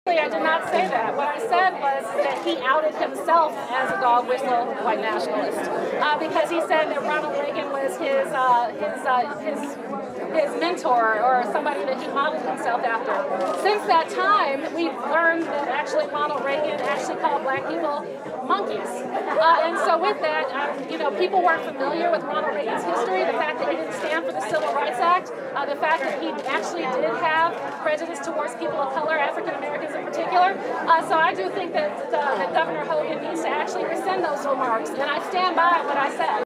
I did not say that. What I said was that he outed himself as a dog whistle white nationalist because he said that Ronald Reagan was his mentor or somebody that he modeled himself after. Since that time, we've learned that actually Ronald Reagan actually called black people monkeys. And so with that, people weren't familiar with Ronald Reagan's history, the fact that he didn't stand for the Civil Rights Act, the fact that he actually did have prejudice towards people of color, African Americans in particular. So I do think that Governor Hogan needs to actually rescind those remarks, and I stand by what I said.